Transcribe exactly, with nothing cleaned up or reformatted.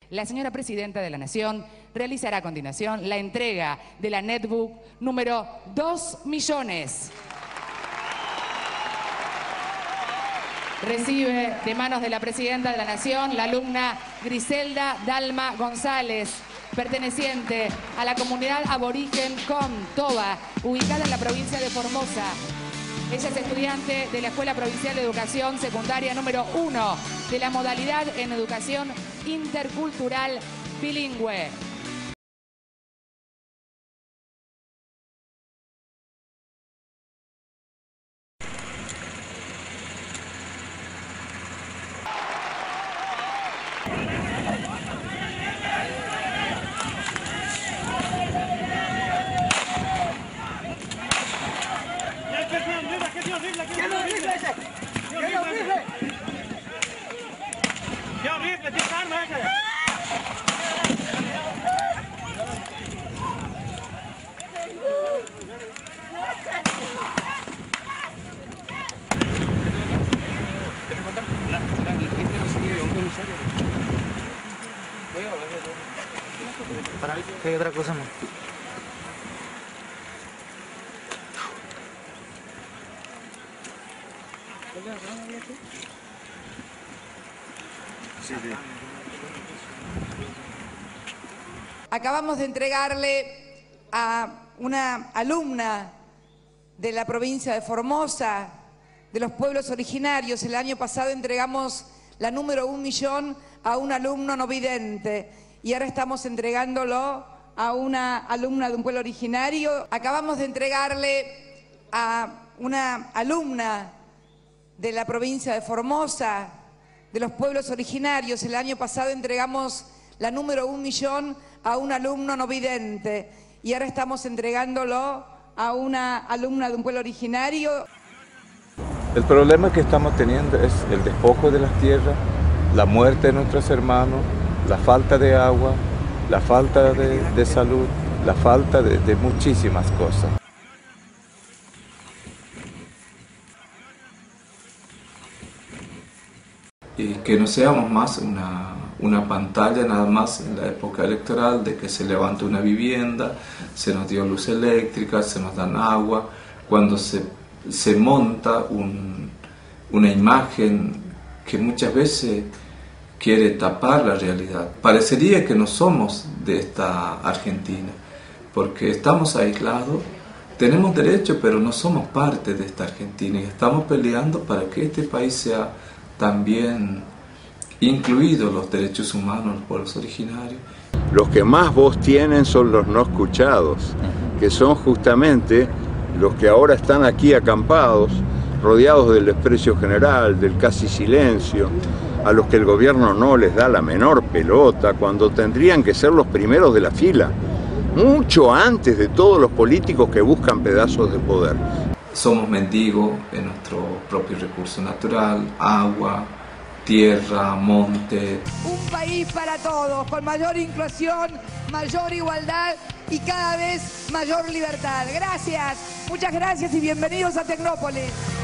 La señora Presidenta de la Nación realizará a continuación la entrega de la netbook número dos millones. Recibe de manos de la Presidenta de la Nación la alumna Griselda Dalma González, perteneciente a la comunidad aborigen Com Toba, ubicada en la provincia de Formosa. Ella es estudiante de la Escuela Provincial de Educación Secundaria número uno de la modalidad en Educación Intercultural Bilingüe. ¿Qué otra cosa más? Sí, sí. Acabamos de entregarle a una alumna de la provincia de Formosa, de los pueblos originarios. El año pasado entregamos la número un millón a un alumno no vidente y ahora estamos entregándolo a una alumna de un pueblo originario. Acabamos de entregarle a una alumna de la provincia de Formosa, de los pueblos originarios. El año pasado entregamos la número un millón a un alumno no vidente y ahora estamos entregándolo a una alumna de un pueblo originario. El problema que estamos teniendo es el despojo de las tierras, la muerte de nuestros hermanos, la falta de agua, la falta de, de salud, la falta de, de muchísimas cosas. Y que no seamos más una, una pantalla nada más en la época electoral de que se levanta una vivienda, se nos dio luz eléctrica, se nos dan agua, cuando se, se monta un, una imagen que muchas veces quiere tapar la realidad. Parecería que no somos de esta Argentina, porque estamos aislados, tenemos derecho, pero no somos parte de esta Argentina y estamos peleando para que este país sea también incluido los derechos humanos, los pueblos originarios. Los que más voz tienen son los no escuchados, que son justamente los que ahora están aquí acampados, rodeados del desprecio general, del casi silencio, a los que el gobierno no les da la menor pelota, cuando tendrían que ser los primeros de la fila, mucho antes de todos los políticos que buscan pedazos de poder. Somos mendigos en nuestro propio recurso natural, agua, tierra, monte. Un país para todos, con mayor inclusión, mayor igualdad y cada vez mayor libertad. Gracias, muchas gracias y bienvenidos a Tecnópolis.